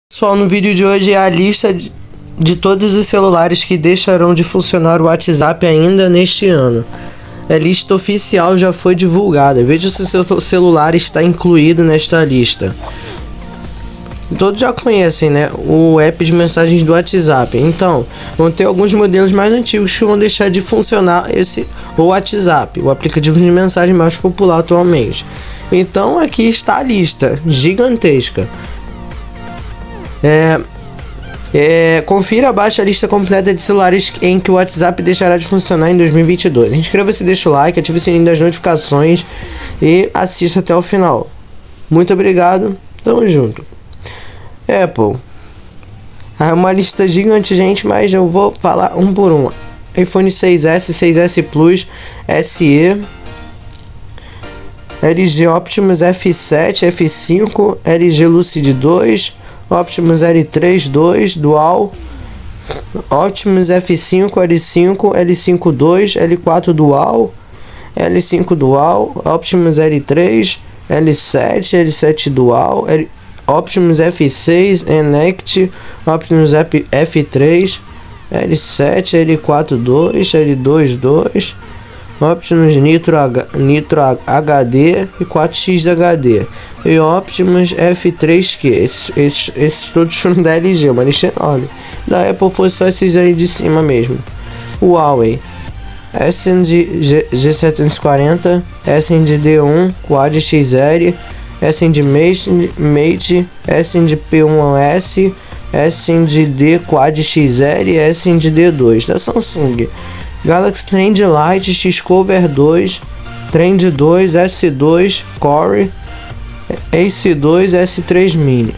Pessoal, no vídeo de hoje é a lista de todos os celulares que deixarão de funcionar o WhatsApp ainda neste ano. A lista oficial já foi divulgada. Veja se seu celular está incluído nesta lista. Todos já conhecem, né, o app de mensagens do WhatsApp. Então, vão ter alguns modelos mais antigos que vão deixar de funcionar o WhatsApp, o aplicativo de mensagem mais popular atualmente. Então, aqui está a lista gigantesca. Confira abaixo a lista completa de celulares em que o WhatsApp deixará de funcionar em 2022. Inscreva-se, deixa o like, ative o sininho das notificações e assista até o final. Muito obrigado, tamo junto. Apple, é uma lista gigante, gente, mas eu vou falar um por um. iPhone 6S, 6S Plus, SE, LG Optimus F7, F5, LG Lucid 2, Optimus L3 2 Dual, Optimus F5, L5, L5 2, L4 Dual, L5 Dual, Optimus L3, L7, L7 Dual, Optimus F6, Enect, Optimus F3, L7, L4 2, L2 2, Optimus Nitro HD e 4X HD. E Optimus F3Q. Esses todos foram da LG, uma lista enorme. Da Apple foi só esses aí de cima mesmo. Huawei, SND G740, SND D1, Quad XL, SND Mate, SND P1S, SND D Quad XL, SND D2 da Samsung. Galaxy Trend Lite, X-Cover 2, Trend 2, S2, Core, Ace 2, S3 Mini.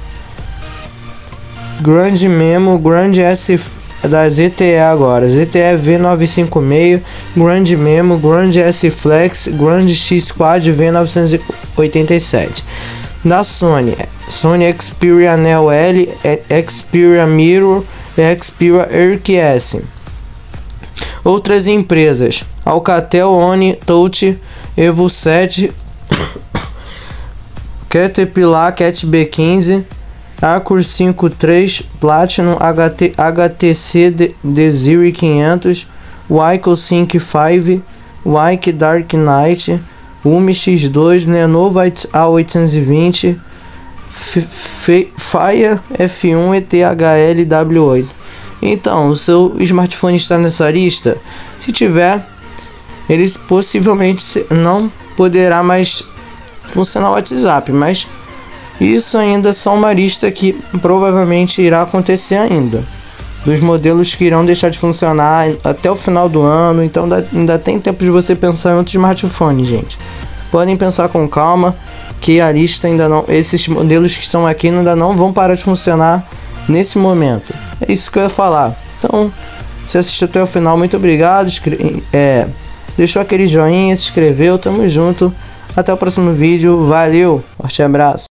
Grande Memo, Grande S da ZTE agora, ZTE V956, Grande Memo, Grande S Flex, Grande X Quad V987. Da Sony, Sony Xperia Neo L, Xperia Mirror e Xperia RQS. Outras empresas: Alcatel One Touch, Evo 7, Caterpillar Cat B15, Acur 5.3 Platinum, HTC Desire 500, Waiko Sync 5, Waik Dark Knight, Umi X2, Lenovo A820, Fire F1 e THL W8. Então, o seu smartphone está nessa lista? Se tiver, ele possivelmente não poderá mais funcionar o WhatsApp, mas isso ainda é só uma lista que provavelmente irá acontecer ainda, dos modelos que irão deixar de funcionar até o final do ano. Então ainda tem tempo de você pensar em outro smartphone, gente. Podem pensar com calma, que a lista ainda não, esses modelos que estão aqui ainda não vão parar de funcionar nesse momento. É isso que eu ia falar. Então, se assistiu até o final, muito obrigado. Deixou aquele joinha, se inscreveu, tamo junto. Até o próximo vídeo, valeu, forte abraço.